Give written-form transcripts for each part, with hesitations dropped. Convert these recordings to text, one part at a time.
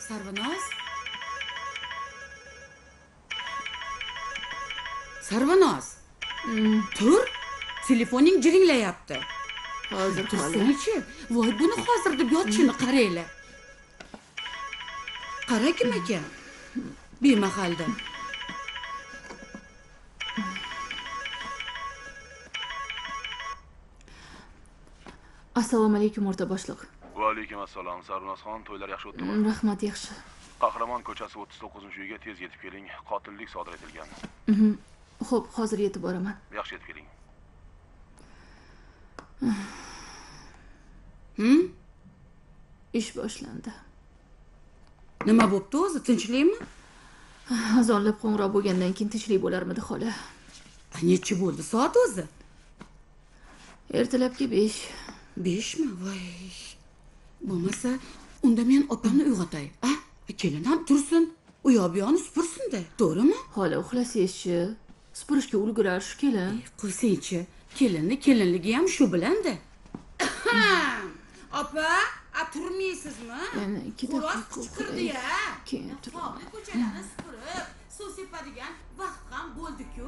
Sarvinoz? Sarvinoz. Tur, telefoning jiringlayapti. Hozir tursangchi. Voy, buni hozir deb yotishini qaranglar. Qara kim ekan? Bemahalda. Assalomu alaykum o'rta boshliq. Va alaykum assalom. Sarvnozxon, to'ylar yaxshi o'tdimi? Rahmat, yaxshi. Qahramon ko'chasi 39-uyga tez yetib keling. Qotillik sodir etilgan. Xo'p, hozir yetib boraman. Yaxshi yetib keling. Ish boshlandi. Nima bo'pti o'zi? Tinchlikmi? Azonlab qo'ng'iroq bo'lgandan keyin tinchlik bo'larmidi, xola? Necha bo'ldi soat o'zi? Ertalabki 5. 5 mi? Voy. Bo'lmasa, unda men opamni uyg'otay. Kelin ham tursin, u yoq bu yoqni supursin-da, to'g'rimi? Xola, uxlasangiz-chi. Supurishga ulgurar shu kelin. Qo'ysangchi, kelinligi ham shu bilan-da. Opa, turmaysizmi? Yana 2 daqiqa chiqirdi-ya. Keyin turaman. Ko'chalarni supurib, suv sepadigan vaqt ham bo'ldi-ku.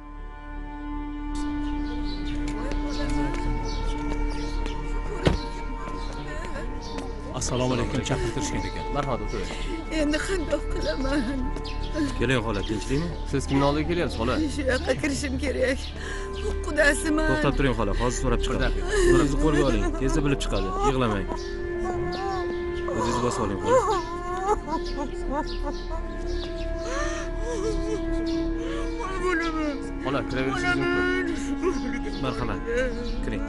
Assalomu alaykum, chaqirtirishgan ekan. Marhamat, o'tiring. Endi qandoq qilaman? Keling, xola, tinchlikmi? Siz kimning oldiga kelyapsiz, xola? Shu yoqqa kirishim kerak. Qudasiman. To'xtab turing, xola, hozir so'rab chiqadi. O'zingizni qo'lga oling, tezda bilib chiqadi. Yig'lamang. O'zingiz bosib oling, xola. Xola, kiraverishingiz mumkin. Marhamat. Kiring.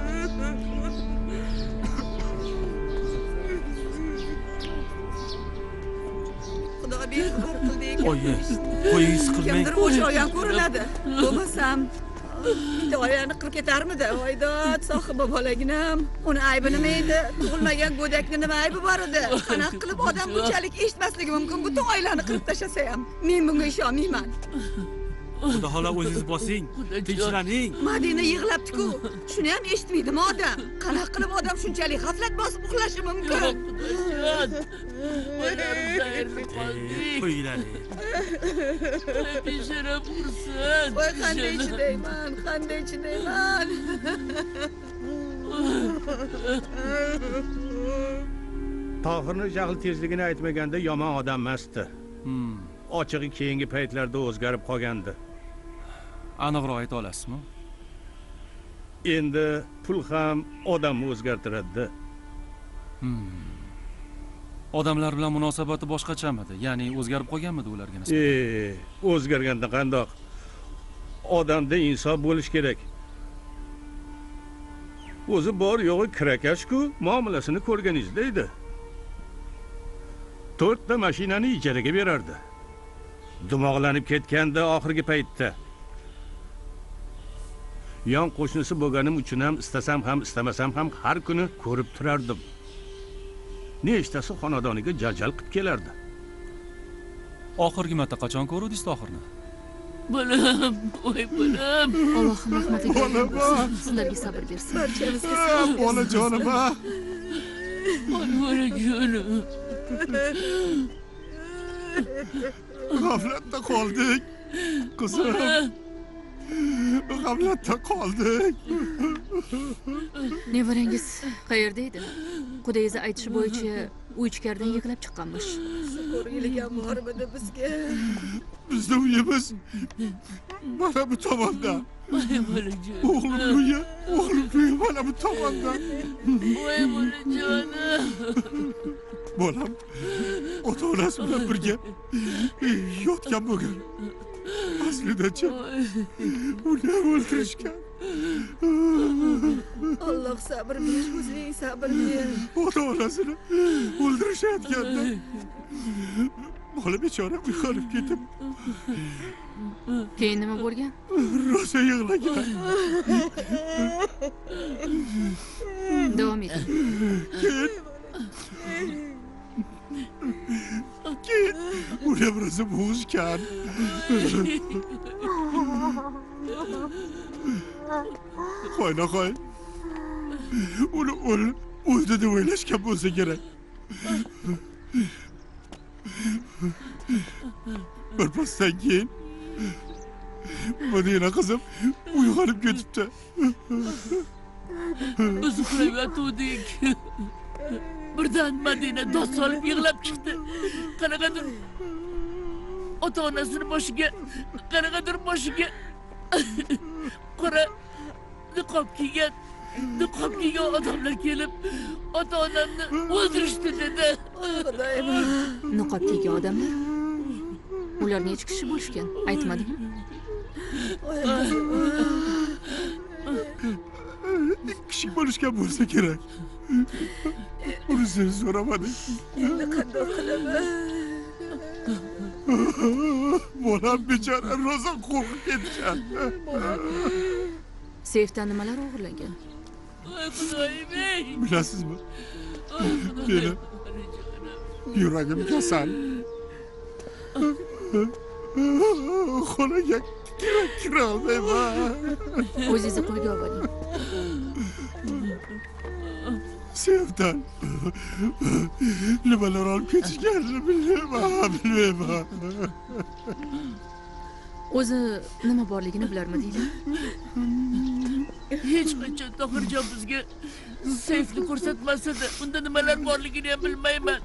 Xudoga bequbur qilding. Oyi, qo'yingiz qilmang. Kimdir o'sha oyam ko'rinadi. Bo'lmasam bitta oyani qilib ketarmidi? Voydod, sohiba bolaginam. Uni aybi nima edi? Tug'ilmagan go'dakni nima aybi bor edi? Qanaqa qilib odam bunchalik eshitmasligi mumkin butun oilani qilib tashlasa ham? Men bunga ishonmayman. Xudo xola, o'zingiz bosing. Tinchlaning. Madina yig'labdi-ku. Shuni ham eshitmaydimi odam? Qanaqa qilib odam shunchalik g'aflat bosib uxlashi mumkin? Qo'yinglar. Beshara pursin. Voy, qanday chidayman, qanday chidayman. Tohirni jahl tezligini aytmaganda yomon odam emasdi. Ochig'i keyingi paytlarda o'zgarib qolgandi. Aniqroq ayta olasizmi? Endi pul ham odamni o'zgartiradi. Odamlar bilan munosabati boshqachamidi? Ya'ni o'zgarib qolganmidi ularga nisbatan? O'zgarganda qandoq? Odamda insof bo'lish kerak. O'zi bor yo'g'i kirakash-ku, muomalasini ko'rganingizda edi. 4 ta mashinani ijaraga berardi. Dimoqlanib ketganda oxirgi paytda. Yon qo'shnisi bo'lganim uchun ham istasam ham istamasam ham har kuni ko'rib turardim. Nechtasi xonadoniga jajal qilib kelardi. Oxirgi marta qachon ko'rdingiz Tohirni? Bolam, voy bolam. Allohim rahmatiga bersin. Sizlarga sabr bersin. Barchamizga sabr bersin. Bolajonim. Bolajonim. G'aflatda qoldik. Qizim. G'aflatda qoldik. Nevarangiz qayerda edi? Qudayingiz aytishi bo'yicha uy ichkaridan yiqilib chiqqanmish. Ko'rgilik ham bormidi bizga? Bizning uyimiz mana bu tomonda. O'g'lim uyi mana bu tomonda. Voy bolajonim. Bolam ota-onasi bilan birga yotgan bo'lgan. Aslida-chi uni o'ldirishgan. Alloh sabr ber, o'zing sabr ber. Ota-onasini o'ldirishayotganda bola bechora uyg'onib ketib, Keyin nima bo'lgan? rosa yig'lagan. Davom eting. Keyin uni birisi bo'g'ishgan. Qo'yna-qo'y. Uni o'ldi deb o'ylashgan bo'lsa kerak. birpasdan keyin Madina qizim uyg'onib ketibdi. O'zi uxlayotgandik. Birdan Madina dod solib yig'lab chiqdi. Qanaqadir ota-onasini boshiga, qanaqadir boshiga qora niqob kiygan odamlar kelib, ota-onamni o'ldirishdi dedi. Xudoyim. Niqob kiygan odamlar. Ular necha kishi bo'lishgan? Aytmadingmi? Kishi bo'lishgan bo'lsa kerak. Uni sen so'ramading. Endi qanday qilaman? Bolam bechora rosa qo'rqib ketgan. Seyfdan nimalar o'g'irlangan? Voy Xudoyim. Bilasizmi? Meni yuragim kasal. Xonaga kira olmayman. O'zingizni qo'yga oling. Sevdan nimalar olib ketishganini bilmayman. O'zi nima borligini bilarmidinglar? Hech qachon Tohirjon bizga seyfni ko'rsatmasdi. Unda nimalar borligini ham bilmayman.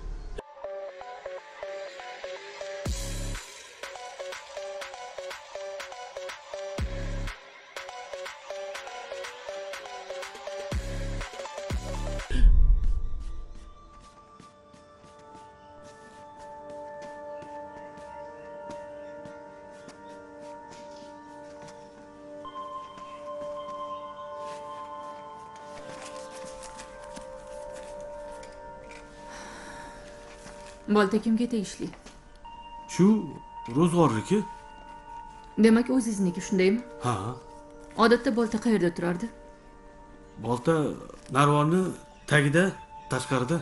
Bolta kimga tegishli? Shu ro'zg'orniki? Demak, o'zingizniki, shundaymi? Ha. Odatda bolta qayerda turardi? Bolta narvonni tagida, tashqarida.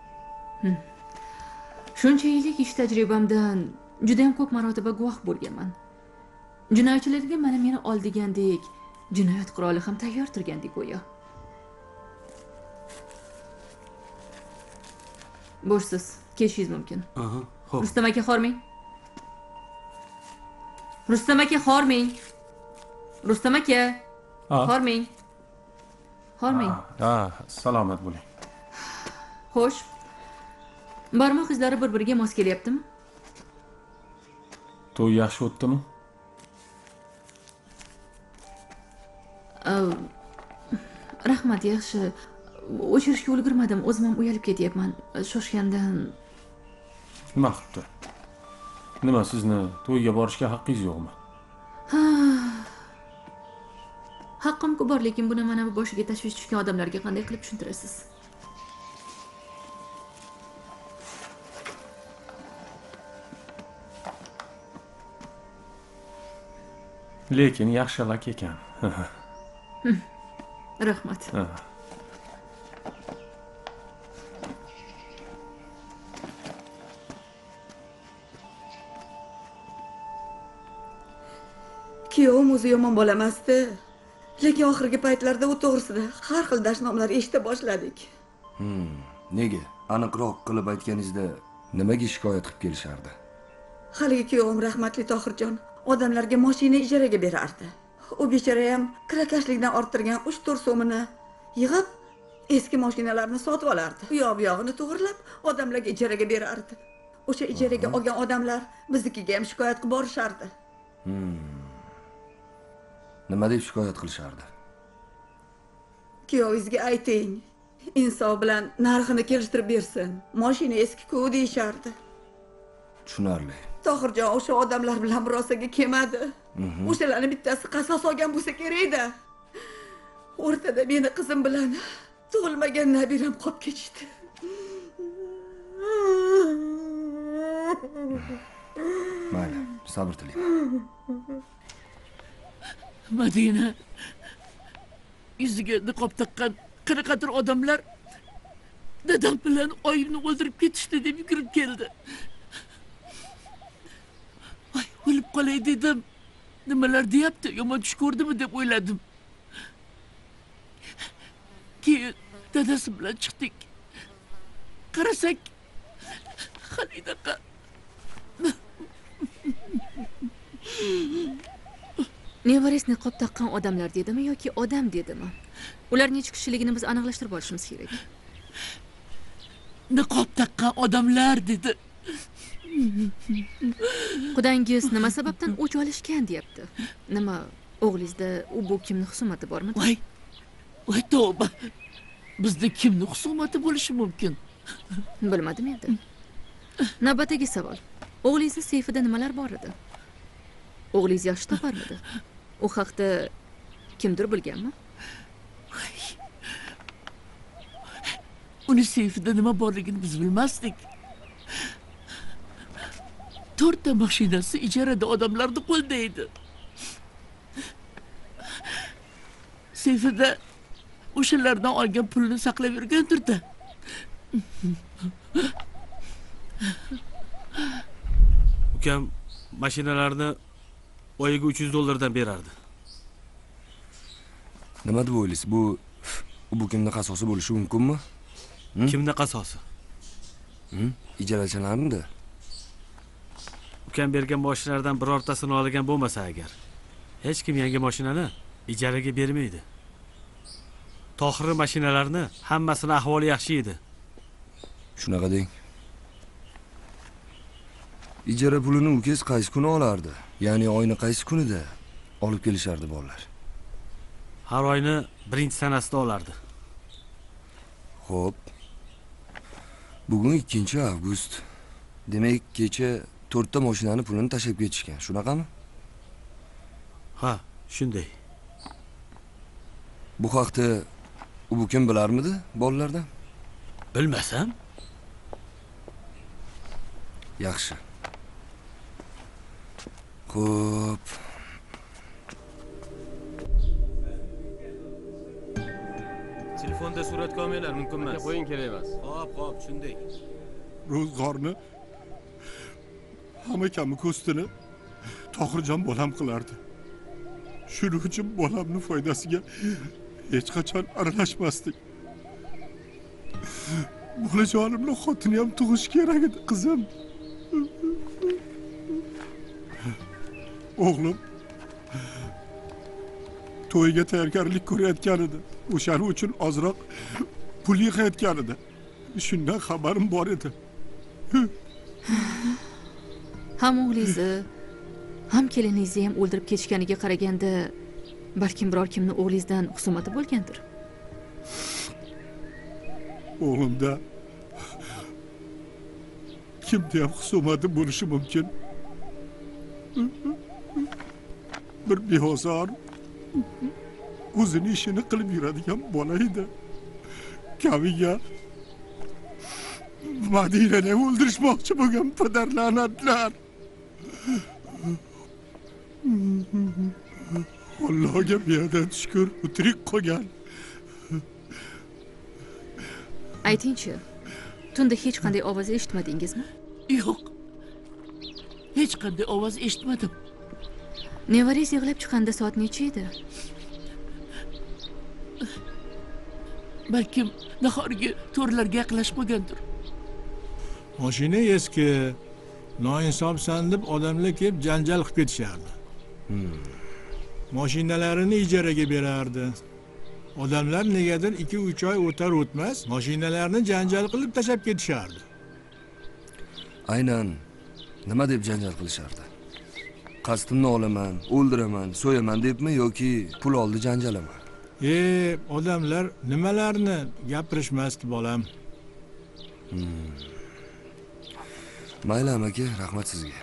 Shuncha yillik ish tajribamdan juda ham ko'p marotaba guvoh bo'lganman. Jinoyatchilarga mana meni oldigandek, jinoyat quroli ham tayyor turgandek go'yo. Bo'shsiz, kelishingiz mumkin. Aha, xo'p. Rustam aka, xormang. Rustam aka, xormang. Rustam aka, xormang. Xormang. Ha, salomat bo'ling. Xo'sh. Barmoq izlari bir-biriga mos kelyaptimi? To'y yaxshi o'tdimi? Rahmat, yaxshi. O'chirishga ulgurmadim. O'zim ham uyalib ketyapman. Shoshgandan. Nima qilibdi? Nima, sizni to'yga borishga haqqingiz yo'qmi? Haqqim-ku bor, lekin buni mana bu boshiga tashvish tushgan odamlarga qanday qilib tushuntirasiz? Lekin yaxshi lak ekan. Rahmat. Kuyovim o'zi yomon bola emasdi. Lekin oxirgi paytlarda u to'g'risida har xil dashnomlar eshita boshladik. Nega? Aniqroq qilib aytganingizda nimaga shikoyat qilib kelishardi? Haligi kuyovim rahmatli Tohirjon odamlarga mashina ijaraga berardi. U bechora ham kirakashlikdan orttirgan 3-4 so'mini yig'ib eski mashinalarni sotib olardi. U yoq-buyog'ini to'g'rilab odamlarga ijaraga berardi. O'sha ijaraga olgan odamlar biznikiga ham shikoyat qilib borishardi. Nima deb shikoyat qilishardi? Kuyovingizga ayting, insof bilan narxini kelishtirib bersin. Mashina eski-ku deyishardi. Tushunarli. Tohirjon o'sha odamlar bilan murosaga kelmadi. O'shalarning bittasi qasos olgan bo'lsa kerak-da. O'rtada meni qizim bilan tug'ilmagan nabiram qolib ketishdi. Mayli, sabr tiling. Madina yuziga niqob taqqan qanaqadir odamlar dadam bilan oyimni o'ldirib ketishdi deb yugurib keldi. Voy, o'lib qolay dedim. Nimalar deyapti? Yomon tush ko'rdimi deb o'yladim. Keyin dadasi bilan chiqdik. Qarasak, Xalidaqa Nevares niqob taqqan odamlar dedimi yoki odam dedimi? Ular necha kishiligini biz aniqlashtirib olishimiz kerak. Niqob taqqan odamlar dedi. Qudangiz nima sababdan o'ch olishgan deyapti? Nima, o'g'lingizda u bu kimni xusumati bormi? Voy tavba. Bizda kimni xusumati bo'lishi mumkin? Bilmadim endi. Navbatdagi savol. O'g'lingizni seyfida nimalar bor edi? O'g'lingiz yaxshi toparmidi? U haqda kimdir bilganmi? Uni seyfida nima borligini biz bilmasdik. 4 ta mashinasi ijarada odamlarning qo'lida edi. Seyfida o'shalardan olgan pulni saqlab yurgandir-da. Ukam mashinalarni oyiga $300 berardi. Nima deb o'ylaysiz? Bu kimning qasosi bo'lishi mumkinmi? Kimning qasosi? Ijarachilarningda. Ukam bergan mashinalardan birortasini olgan bo'lmasa agar, hech kim yangi mashinani ijaraga bermaydi. Tohir mashinalarni hammasini ahvoli yaxshi edi. Shunaqa deng. Ijara pulini ukangiz qaysi kuni olardi? Ya'ni oyni qaysi kunida olib kelishardi bolalar? Har oyni 1-sanasida olardi. Xo'p. Bugun 2-avgust. Demak, kecha 4 ta mashinani pulini tashab ketishgan. Shunaqami? Ha, shunday. Bu haqda u kim bilarmidi bolalardan? Bilmasam? Yaxshi. Xo'p. Telefonda suratga olmanglar, mumkin emas. Qo'ying, kerak emas. Xo'p, shunday. Ro'zg'orni hamma kamni ko'stini Tohirjon bolam qilardi. Shuning uchun bolamning foydasiga hech qachon aralashmasdik. Bolajonimning xotini ham tug'ish kerak edi, qizim. O'g'lim to'yga tayyorgarlik ko'rayotgan edi. O'shaning uchun ozroq pul yig'ayotgan edi. Shundan xabarim bor edi. Ham o'g'lingizni, ham keliningizni ham o'ldirib ketishganiga qaraganda, balkim biror kimni o'g'lingizdan xusumati bo'lgandir. O'g'limda kimda ham xusumati bo'lishi mumkin. Bir beozor, o'zini ishini qilib yuradigan bola edi. Kaviga Madinani o'ldirishmoqchi bo'lgan padarlanatlar. Allohga beadan shukr, tirik qolgan. Aytingchi, tunda hech qanday ovoz eshitmadingizmi? Yo'q. Hech qanday ovoz eshitmadim. Nevarangiz yig'lab chiqqanda soat necha edi? Balkim nahorgi to'rlarga yaqinlashmagandir. Mashina eski, noinsobsan deb odamlar kelib janjal qilib ketishardi. Mashinalarini ijaraga berardi. Odamlar negadir 2-3 oy o'tar o'tmas mashinalarni janjal qilib tashab ketishardi. Aynan nima deb janjal qilishardi? Qasdimni olaman, o'ldiraman, so'yaman debmi yoki pul oldi janjalimi? Odamlar nimalarni gapirishmasdi bolam. Mayli amaki, rahmat sizga.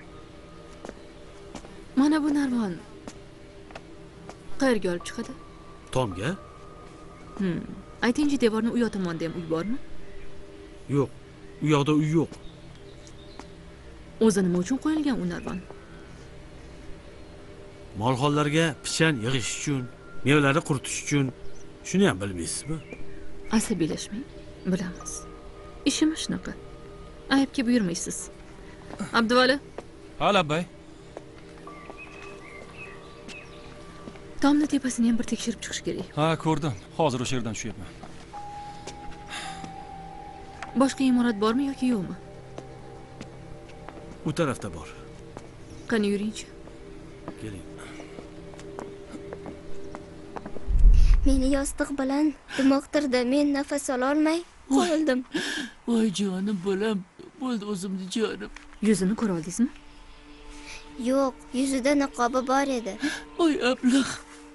Mana bu narvon qayerga olib chiqadi? Tomga? Aytingchi, devorning u yoq tomonida ham uy bormi? Yo'q, u yoqda uy yo'q. O'zi nima uchun qo'yilgan u narvon? Molxonlarga pichan yig'ish uchun, mevalarni quritish uchun. Shuni ham bilmaysizmi? Asabiylashmang, bilamiz. Ishimiz shunaqa. Aybga buyurmaysiz. Abduvali. Ha, labbay. Tomni tepasini ham bir tekshirib chiqish kerak. Ha, ko'rdim. Hozir o'sha yerdan tushyapman. Boshqa imorat bormi yoki yo'qmi? U tarafda bor. Qani yuringchi. Keling. Meni yostiq bilan dimoqtirdi. Men nafas ololmay qoldim. Voy jonim bolam. Bo'ldi o'zimni jonim. Yuzini ko'ra oldingizmi? Yo'q, yuzida niqobi bor edi. Voy ablah.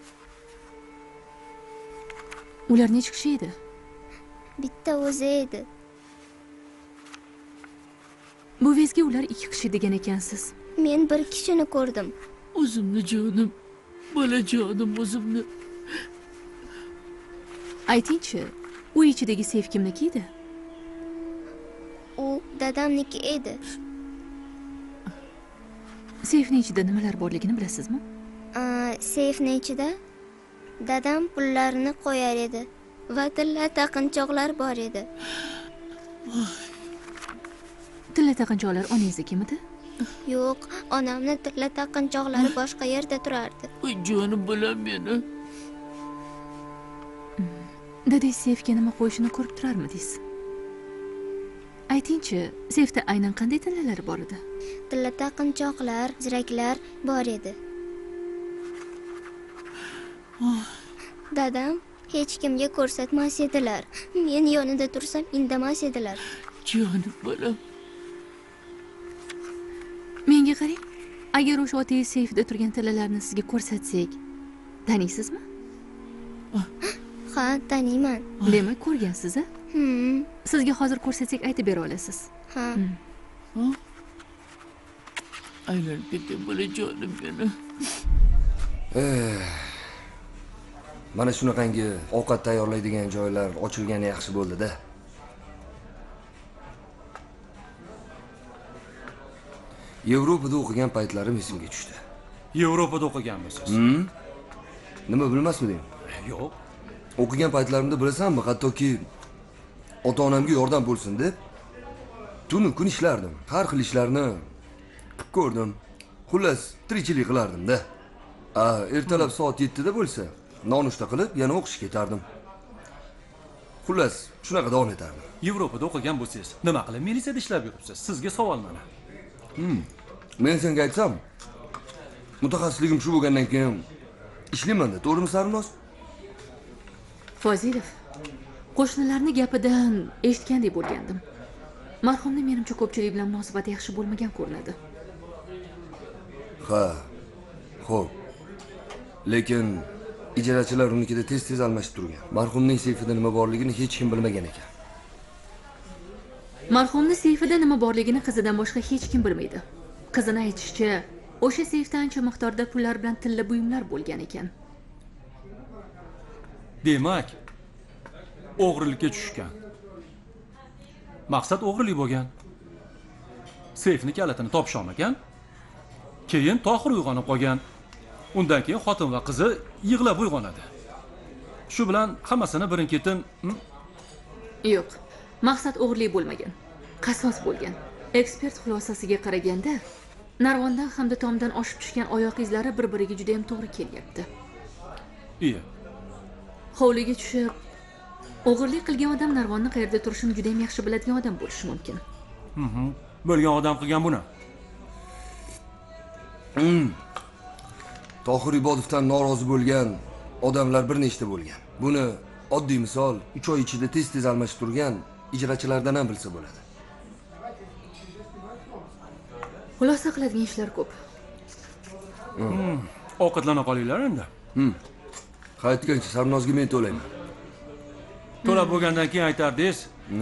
Ular necha kishi edi? Bitta o'zi edi. Bu vezga ular 2 kishi degan ekansiz. Men bir kishini ko'rdim. O'zimni jonim. Bolajonim o'zimni. Aytingchi, uy ichidagi seyf kimniki edi? U dadamniki edi. Seyfning ichida nimalar borligini bilasizmi? Seyfning ichida dadam pullarini qo'yar edi va tilla taqinchoqlar bor edi. Tilla taqinchoqlar onangizda kim edi? Yo'q, onamni tilla taqinchoqlari boshqa yerda turardi. Voy jonim bolam meni. Dadangiz seyfga nima qo'yishini ko'rib turarmidingiz? Aytingchi, seyfda aynan qanday tillalar bor edi? Tilla taqinchoqlar, ziraklar bor edi. Dadam hech kimga ko'rsatmas edilar. Men yonida tursam indamas edilar. Jonim bolam. Menga qarang. Agar o'sha otangiz seyfda turgan tillalarni sizga ko'rsatsak, taniysizmi? Ha, taniyman. Demak, ko'rgansiz-a? Sizga hozir ko'rsatsak aytib bera olasiz. Ha. Aylanib ketgan bolajonim meni. Mana shunaqangi ovqat tayyorlaydigan joylar ochilgani yaxshi bo'ldi-da. Yevropada o'qigan paytlarim esimga tushdi. Yevropada o'qiganmisiz? Nima bilmasmiding? Yo'q. O'qigan paytlarimda bilasanmi, hattoki ota-onamga yordam bo'lsin deb tunu kun ishlardim. Har xil ishlarni qilib ko'rdim. Xullas, tirikchilik qilardim-da. Ertalab soat 7 da bo'lsa, nonushta qilib, yana o'qishga ketardim. Xullas, shunaqa davom etardim. Yevropada o'qigan bo'lsangiz, nima qilib militsiyada ishlab yuribsiz? Sizga savol mana. Men senga aytsam, mutaxassisligim shu bo'lgandan keyin ishlayman-da, to'g'rimi Sarinoz? Fozilov, qo'shnilarning gapidan eshitgandek bo'lgandim. Marhumning menimcha ko'pchilik bilan munosabati yaxshi bo'lmagan ko'rinadi. Ha. Xo'p. Lekin ijarachilar unikida tez-tez almashib turgan. Marhumning seyfida nima borligini hech kim bilmagan ekan. Marhumning seyfida nima borligini qizidan boshqa hech kim bilmaydi. Qizini aytishicha, o'sha seyfda ancha miqdorda pullar bilan tilla buyumlar bo'lgan ekan. Demak, o'g'rilikka tushgan. Maqsad o'g'rilik bo'lgan. Seyfni kalitini topisha olmagan. Keyin Tohir uyg'onib qolgan. Undan keyin xotin va qizi yig'lab uyg'onadi. Shu bilan hammasini birin-ketin Yo'q, maqsad o'g'rilik bo'lmagan. Qasos bo'lgan. Ekspert xulosasiga qaraganda, narvondan hamda tomdan oshib tushgan oyoq izlari bir-biriga juda ham to'g'ri kelyapti. Iya. Hovliga tushib, o'g'irlik qilgan odam narvonni qayerda turishini juda ham yaxshi biladigan odam bo'lishi mumkin. Bo'lgan odam qilgan buni. Tohir Ibodovdan norozi bo'lgan odamlar bir nechta bo'lgan. Buni oddiy misol 3 oy ichida tez-tez almashib turgan ijrachilardan ham bilsa bo'ladi. Xulosa qiladigan ishlar ko'p. Ovqatlana qolinglar endi. Qaytgancha Sarnozga men to'layman. To'lab bo'lgandan keyin aytardingiz.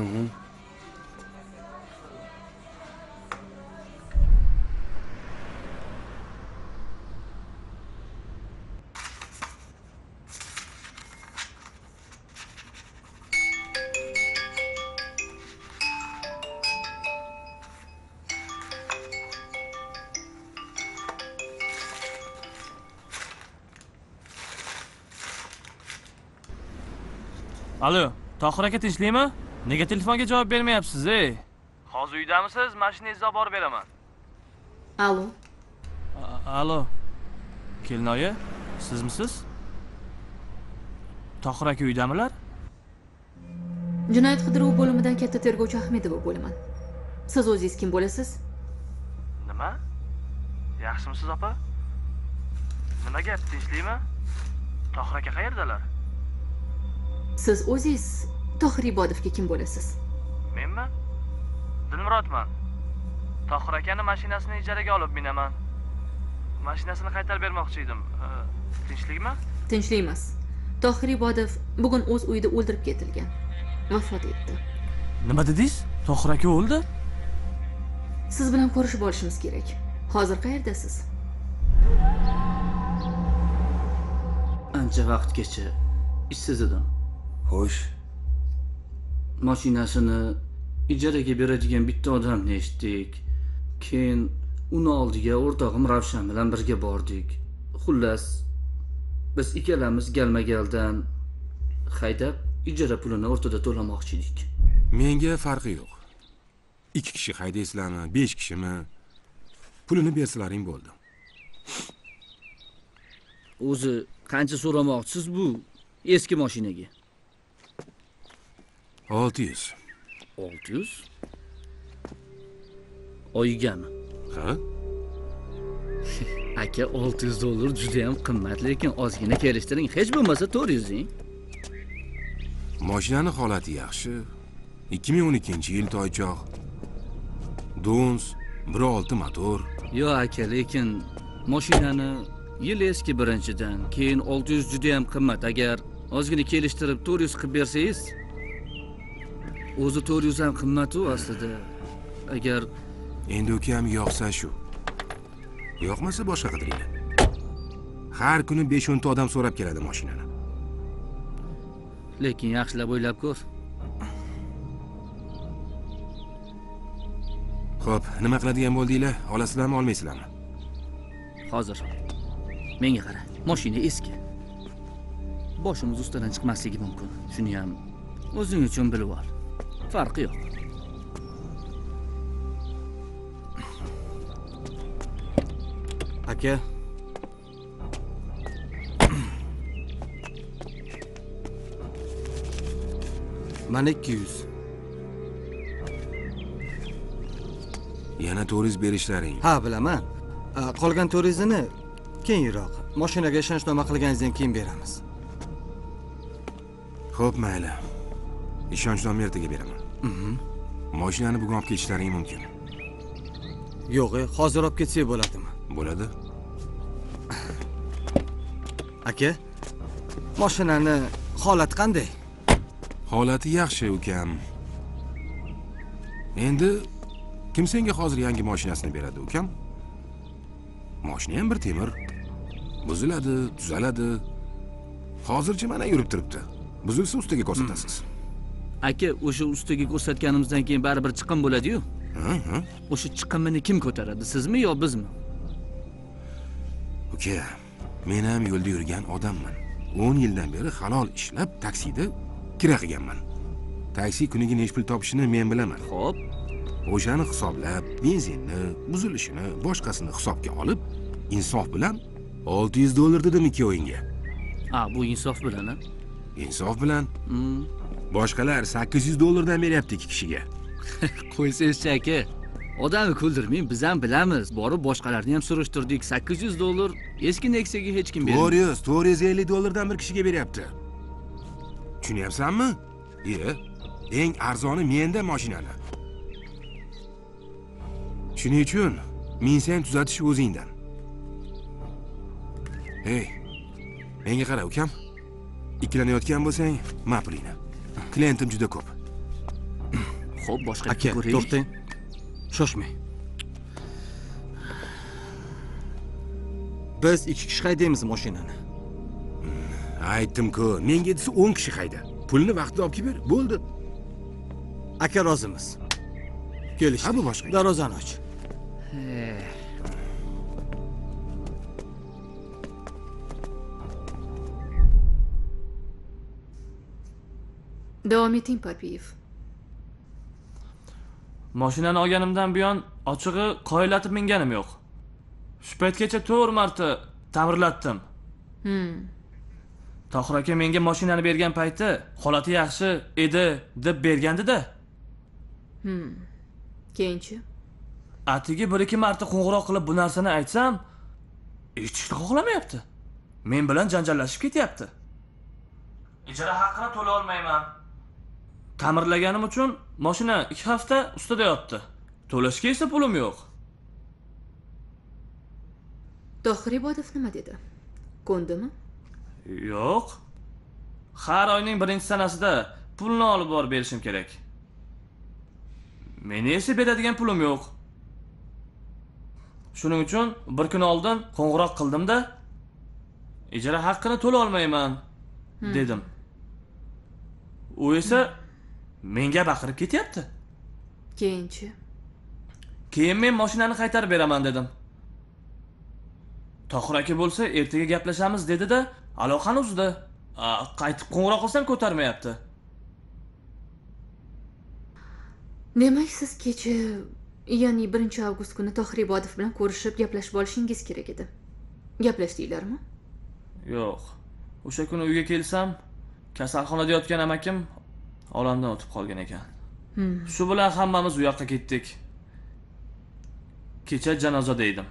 Alo, Tohir aka tinchlikmi? Nega telefonga javob bermayapsiz, ey? Hozir uydamisiz? Mashinangizga olib borib beraman. Alo. Alo. Kelinoyi, sizmisiz? Tohir aka uydamilar? Jinoyat qidiruv bo'limidan katta tergovchi Ahmedova bo'laman. Siz o'zingiz kim bo'lasiz? Nima? Yaxshimisiz opa? Nima gap, tinchlikmi? Tohir aka qayerdalar? Siz o'zingiz Tohir Ibodovga kim bo'lasiz? Menmi? Dilmurodman. Tohir akani mashinasini ijaraga olib minaman. Mashinasini qaytarib bermoqchi edim. Tinchlikmi? Tinchlik emas. Tohir Ibodov bugun o'z uyida o'ldirib ketilgan. Vafot etdi. Nima dedingiz? Tohir aka o'ldi? Siz bilan ko'rishib olishimiz kerak. Hozir qayerdasiz? Ancha vaqtgacha ishsiz edim. Xo'sh, Mashinasini ijaraga beradigan bitta odamni eshitdik. Keyin uni oldiga o'rtog'im Ravshan bilan birga bordik. Xullas, biz ikkalamiz galma-galdan haydab ijara pulini o'rtada to'lamoqchi edik. Menga farqi yo'q. 2 kishi haydaysizlarmi, 5 kishimi? Pulini bersalaring bo'ldi. O'zi qancha so'ramoqchisiz bu eski mashinaga? 600. 600? Oyigami? Ha? Aka, $600 juda ham qimmat, lekin ozgina kelishtiring. Hech bo'lmasa 400 ing. Mashinaning holati yaxshi. 2012-yil toychoq. Dons 1.6 motor. Yo aka, lekin mashinani yil eski birinchidan, keyin 600 juda ham qimmat. Agar ozgina kelishtirib 400 qilib bersangiz, o'zi 400 ham qimmat-u aslida. Agar endi ukam yoqsa shu. Yoqmasa boshqa qidiringlar. Har kuni 5-10 ta odam so'rab keladi mashinani. Lekin yaxshilab o'ylab ko'r. Xo'p, nima qiladigan bo'ldinglar? Olasizlarmi, olmaysizlarmi? Hozir. Menga qara, mashina eski. Boshimiz ustidan chiqmasligi mumkin. Shuni ham o'zing uchun bilib ol. Farqi yo'q. Aka. Mana 200. Yana 400 berishlaring. Ha, bilaman. Qolgan 400ni keyinroq mashinaga ishonchnoma qilganingizdan keyin beramiz. Xo'p, mayli. Ishonchnoma ertaga beraman. Mashinani bugun olib ketishlaring mumkin. Yo'q, hozir olib ketsak bo'ladimi? Bo'ladi. Aka, mashinani holati qanday? Holati yaxshi, ukam. Endi kim senga hozir yangi mashinasini beradi, ukam? Mashina ham bir temir. Buziladi, tuzaladi. Hozircha mana yurib turibdi. Buzilsa ustiga ko'rsatasiz. Aka, o'sha ustiga ko'rsatganimizdan keyin baribir chiqim bo'ladi-yu. O'sha chiqimini kim ko'taradi, sizmi yo bizmi? Uka, men ham yo'lda yurgan odamman. 10 yildan beri halol ishlab taksida kira qilganman. Taksi kuniga nech pul topishini men bilaman. Xo'p, o'shani hisoblab, benzinni, buzilishini, boshqasini hisobga olib, insof bilan $600 dedim ikkovingga. Bu insof bilan, a? Insof bilan? Boshqalar $800 dan beryapti 2 kishiga. Qo'ysangiz aka. Odamni kuldirmang, biz ham bilamiz. Borib boshqalarni ham surishtirdik. $800 eski Nexia'ga hech kim bermaydi. $450 dan bir kishiga beryapti. Tushunyapsanmi? Eng arzoni menda mashinani. Shuning uchun minsang tuzatish o'zingdan. Hey, menga qara, ukam. Ikkilanayotgan bo'lsang, ma'pulingni. Klientim juda ko'p. Xo'p, boshqa aka, to'xtang. Shoshmang. Biz 2 kishi haydaymiz mashinani. Aytdim-ku, menga desa 10 kishi hayda. Pulni vaqtida olib kelib ber, bo'ldi. Aka, rozimiz. Kelishdik. Ha, bu boshqa. Darvozani och. Davom eting, Papiyev. Mashinani olganimdan buyon ochig'i qoyillatib minganim yo'q. Shu paytgacha 4 marta ta'mirlatdim. Tohir aka menga mashinani bergan payti holati yaxshi edi deb bergandi-da. Keyinchi? Atigi 1-2 marta qo'ng'iroq qilib bu narsani aytsam, eshitishni xohlamayapti. Men bilan janjallashib ketyapti. Ijara haqqini to'la olmayman. Ta'mirlaganim uchun mashina 2 hafta ustida yotdi. To'lashga esa pulim yo'q. Tohir Ibodov nima dedi? Ko'ndimi? Yo'q. Har oyning 1-sanasida pulni olib borib berishim kerak. Meni esa beradigan pulim yo'q. Shuning uchun bir kun oldin qo'ng'iroq qildim-da, ijara haqqini to'la olmayman dedim. U esa menga baqirib ketyapti. Keyinchi? Keyin men mashinani qaytarib beraman dedim. Tohir aka bo'lsa ertaga gaplashamiz dedi-da, aloqani uzdi. Qaytib qo'ng'iroq qilsam ko'tarmayapti. Demak, siz kecha, ya'ni 1-avgust kuni Tohir Ibodov bilan ko'rishib, gaplashib olishingiz kerak edi. Gaplashdinglarmi? Yo'q. O'sha kuni uyga kelsam, kasalxonada yotgan amakim olamdan o'tib qolgan ekan. Shu bilan hammamiz u yoqqa ketdik. Kecha janozada edim.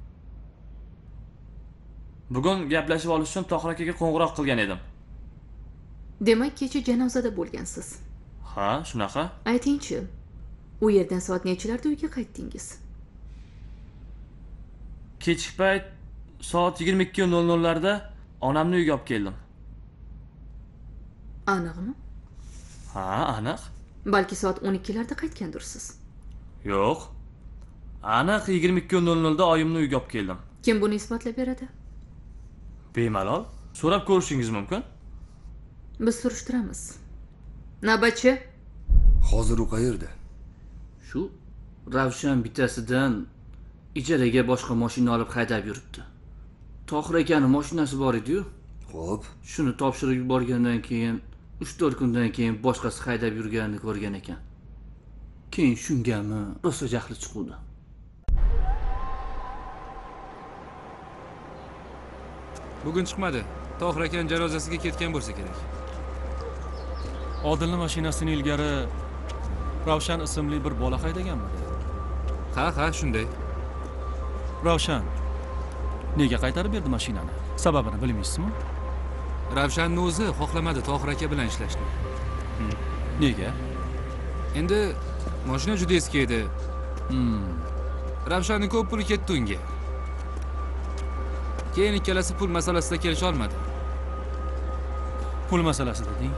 Bugun gaplashib olish uchun Tohir akaga qo'ng'iroq qilgan edim. Demak, kecha janozada bo'lgansiz. Ha, shunaqa. Ayting-chi, u yerdan soat nechalarda uyga qaytdingiz? Kechki payt soat 22:00larda onamni uyga olib keldim. Aniqmi? Ha, aniq. Balki soat 12larda qaytgandirsiz. Yo'q. Aniq 22:00da oyimni uyga olib keldim. Kim buni isbotlab beradi? Bemalol so'rab ko'rishingiz mumkin. Biz surishtiramiz. Navbatchi? Hozir u qayerda? Shu Ravshan bitasidan ijaraga boshqa mashina olib haydab yuribdi. Tohir akaning mashinasi bor edi-yu. Xo'p. Shuni topshirib yuborgandan keyin 3-4 kundan keyin boshqasi haydab yurganini ko'rgan ekan. Keyin shungami rosa jahli chiquvdi. Bugun chiqmadi. Tohir akaning janozasiga ketgan bo'lsa kerak. Odilning mashinasini ilgari Ravshan ismli bir bola haydaganmidi? Ha, shunday. Ravshan nega qaytarib berdi mashinani? Sababini bilmaysizmi? Ravshanning o'zi xohlamadi Tohir aka bilan ishlashni. Nega? Endi mashina juda eski edi. Ravshanning ko'p puli ketdi unga. Keyin ikkalasi pul masalasida kelisha olmadi. Pul masalasi deding?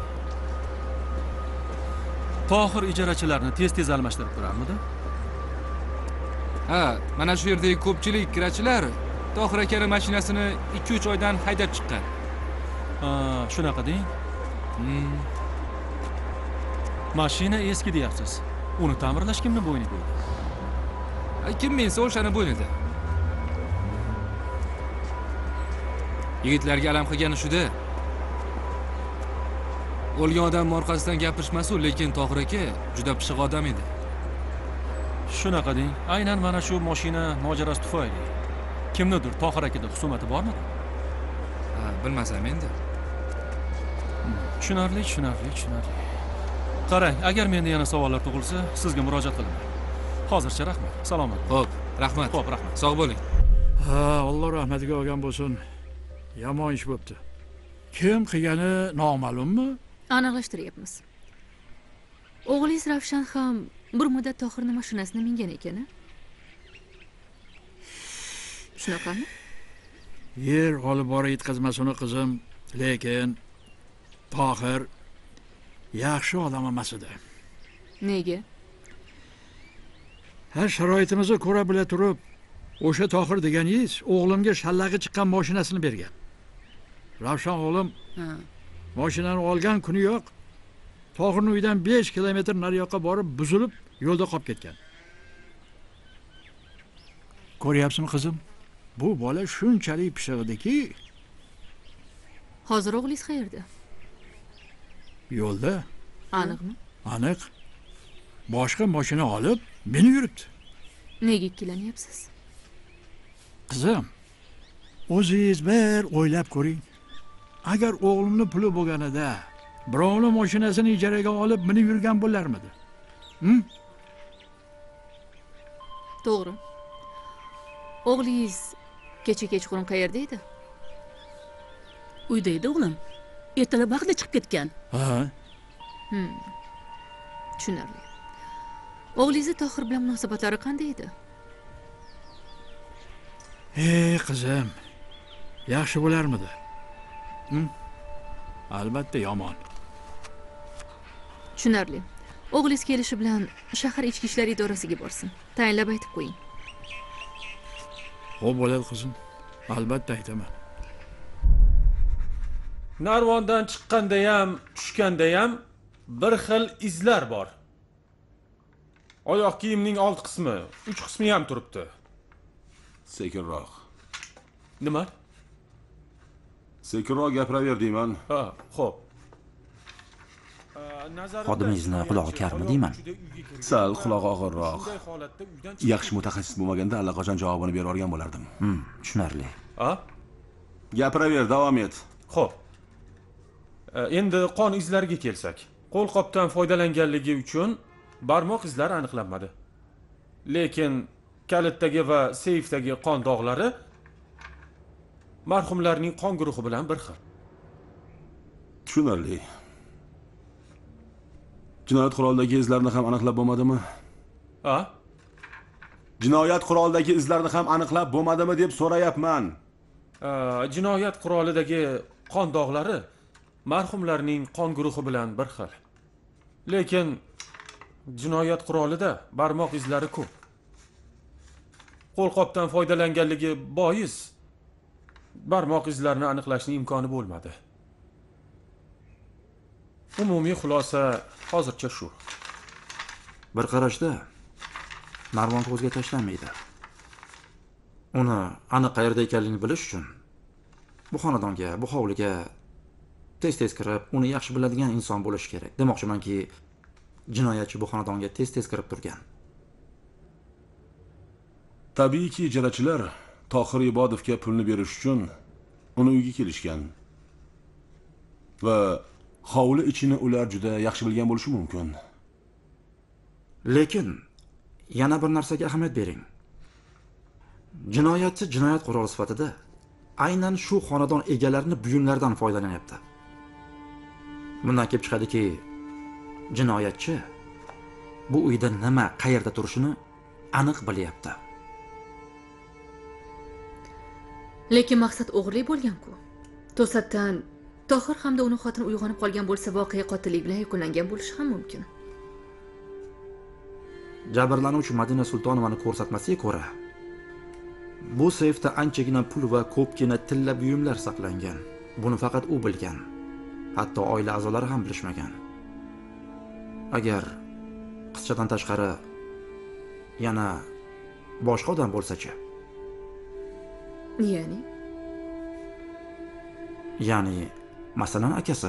Tohir ijarachilarni tez almashtirib turarmidi? Ha, mana shu yerdagi ko'pchilik kirachilar Tohir akaning mashinasini 2-3 oydan haydab chiqqan. Ha, shunaqa deng. Mashina eski deyapsiz. Uni ta'mirlash kimning bo'yniga edi? Kim mensa o'shani bo'ynida. Yigitlarga alam qilgani shuda. O'lgan odam orqasidan gapirishmas-u, lekin Tohir aka juda pishiq odam edi. Shunaqa deng. Aynan mana shu mashina mojarosi tufayli kimnidir Tohir akada husumati bormi? Ha, bilmasam endi. Tushunarli. Qarang, agar menda yana savollar tug'ilsa, sizga murojaat qilaman. Hozircha rahmat. Salomat. Xo'p, rahmat. Xo'p, rahmat. Sog' bo'ling. Ha, Alloh rahmatiga olgan bo'lsin. Yomon ish bo'pti. Kim qilgani noma'lummi? Aniqlashtiryapmiz. O'g'lingiz Ravshan ham bir muddat Tohirning mashinasini mingan ekan-a? Shunaqami? Yer olib borib yetkazmasin qizim, lekin Tohir yaxshi odam emas edi. Nega? Har sharoitimizni ko'ra bila turib, o'sha Tohir deganingiz o'g'limga shallaqi chiqqan mashinasini bergan. Ravshan o'g'lim mashinani olgan kuni yo'q, Tohirning uyidan 5 kilometr nariyoqqa borib buzilib, yo'lda qolib ketgan. Ko'ryapsizmi qizim? Bu bola shunchalik pishiq ediki, Hozir o'g'lingiz qayerda? Yo'lda. Aniqmi? Aniq. Boshqa mashina olib, meni yuribdi. Nega ikkilanyapsiz? Qizim, o'zingiz bir o'ylab ko'ring. Agar o'g'limning puli bo'lganida, birovning mashinasini ijaraga olib minib yurgan bo'larmidi? To'g'ri. O'g'lingiz kecha kechqurun qayerda edi? Uyda edi o'g'lim. Ertalab vaqtida chiqib ketgan. Ha? Tushunarli. O'g'lingiz Tohir bilan munosabatlari qanday edi? Ey qizim, yaxshi bo'larmidi? Albatta yomon. Tushunarli. O'g'lingiz kelishi bilan shahar ichki ishlar idorasiga borsin. Tayinlab aytib qo'ying. Xo'p bo'ladi qizim. Albatta aytaman. Narvondan chiqqanda ham, tushganda ham bir xil izlar bor. Oyoq kiyimning old qismi, uch qismi ham turibdi. Sekinroq. Nima? Sekinroq gapiraver deyman. Ha, xo'p. Xodimingizni qulog'i karmi deyman? Sal quloq og'irroq. Yaxshi mutaxassis bo'lmaganda allaqachon javobini berib olgan bo'lardim. Tushunarli. Ha? Gapiraver, davom et. Xo'p. Endi qon izlariga kelsak. Qo'lqopdan foydalanganligi uchun barmoq izlari aniqlanmadi. Lekin kalitdagi va seyfdagi qon dog'lari marhumlarning qon guruhi bilan bir xil. Tushunarli. Jinoyat qurolidagi izlarni ham aniqlab bo'lmadimi? Ha? Jinoyat qurolidagi izlarni ham aniqlab bo'lmadimi deb so'rayapman. Jinoyat qurolidagi qon dog'lari marhumlarning qon guruhi bilan bir xil. Lekin jinoyat qurolida barmoq izlari ko'p. Qo'lqopdan foydalanganligi bois barmoq izlarini aniqlashning imkoni bo'lmadi. Umumiy xulosa hozircha shu. Bir qarashda Narvon ko'zga tashlanmaydi. Uni aniq qayerda ekanligini bilish uchun bu xonadonga, bu hovliga tez-tez kirib, uni yaxshi biladigan inson bo'lish kerak. Demoqchimanki, jinoyatchi bu xonadonga tez-tez kirib turgan. Tabiiyki, ijarachilar Tohir Ibodovga pulni berish uchun uni uyga kelishgan. Va hovli ichini ular juda yaxshi bilgan bo'lishi mumkin. Lekin yana bir narsaga ahamiyat bering. Jinoyatchi jinoyat quroli sifatida aynan shu xonadon egalarini buyumlaridan foydalanyapti. Bundan kelib chiqadiki, jinoyatchi bu uyda nima, qayerda turishini aniq bilyapti. Lekin maqsad o'g'irlik bo'lgan-ku. To'satdan Tohir hamda uning xotini uyg'onib qolgan bo'lsa, voqea qotillik bilan yakunlangan bo'lishi ham mumkin. Jabrlanuvchi Madina Sultonovani ko'rsatmasiga ko'ra, bu seyfda anchagina pul va ko'pgina tilla buyumlar saqlangan. Buni faqat u bilgan. Hatto oila a'zolari ham bilishmagan. Agar qizchadan tashqari yana boshqa odam bo'lsa-chi? Ya'ni, masalan, akasi.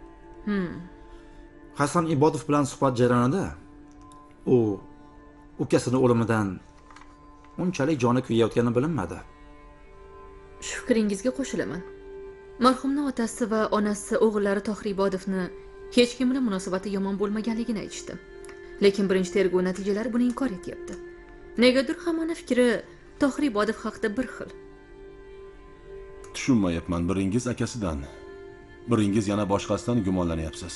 Hasan Ibodov bilan suhbat jarayonida u ukasining o'limidan unchalik joni kuyayotgani bilinmadi. Shu fikringizga qo'shilaman. Marhumning otasi va onasi o'g'illari Tohir Ibodovni hech kim bilan munosabati yomon bo'lmaganligini aytishdi. Lekin birinchi tergov natijalari buni inkor etyapti. Negadir hamma fikri Tohir Ibodov haqida bir xil. Tushunmayapman, biringiz akasidan, biringiz yana boshqasidan gumonlanyapsiz.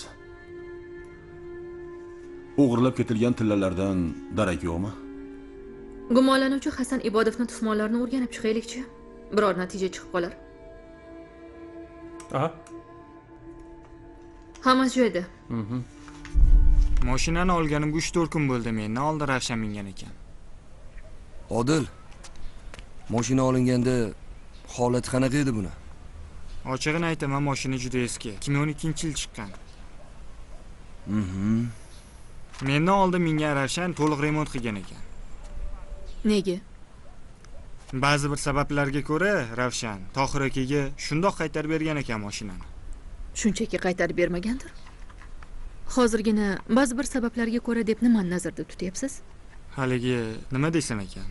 O'g'irlab ketilgan tillalardan darak yo'qmi? Gumonlanuvchi Hasan Ibodovning tusmonlarini o'rganib chiqaylikchi. Biror natija chiqib qolar. Aha. Hammasi joyida. Mashinani olganimga 3-4 kun bo'ldi, mendan oldin Ravshan mingan ekan. Odil, mashina olinganda holati qanaqa edi buni? Ochig'ini aytaman, mashina juda eski. 2012-yil chiqqan. Mendan oldin mingan Ravshan to'liq remont qilgan ekan. Nega? Ba'zi bir sabablarga ko'ra Ravshan Tohir akaga shundoq qaytarib bergan ekan mashinani. Shunchaki qaytarib bermagandir. Hozirgina ba'zi bir sabablarga ko'ra deb nimani nazarda tutyapsiz? Haligi nima desam ekan?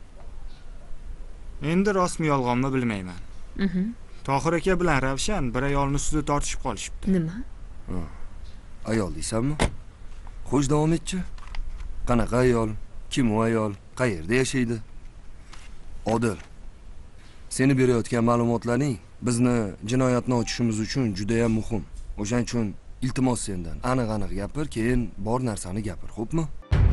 Endi rostmi yolg'onmi bilmayman. Tohir aka bilan Ravshan bir ayolni ustida tortishib qolishibdi. Nima? Ayol deysanmi? Xo'sh, davom etchi. Qanaqa ayol? Kim u ayol? Qayerda yashaydi? Odil. Seni berayotgan ma'lumotlaring bizni jinoyatni ochishimiz uchun juda ham muhim. O'shaning uchun iltimos sendan aniq-aniq gapir, keyin bor narsani gapir, xo'pmi?